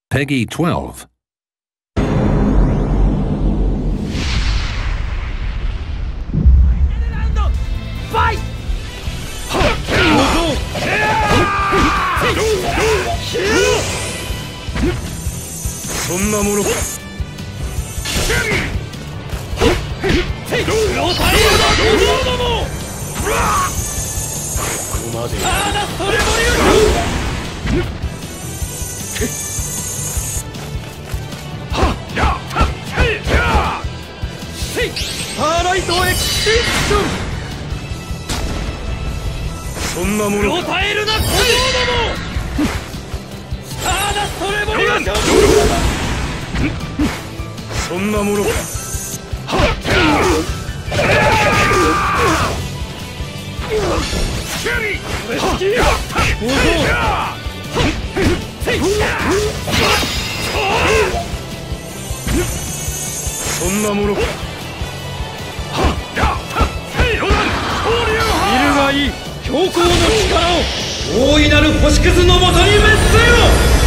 Peggy 12. そんなものか。そんなものか。耐えるな、小僧ども。スターダストレボリューション。そんなものか。そんなものか。見るがいい。強行の力を大いなる星屑のもとに滅せよ。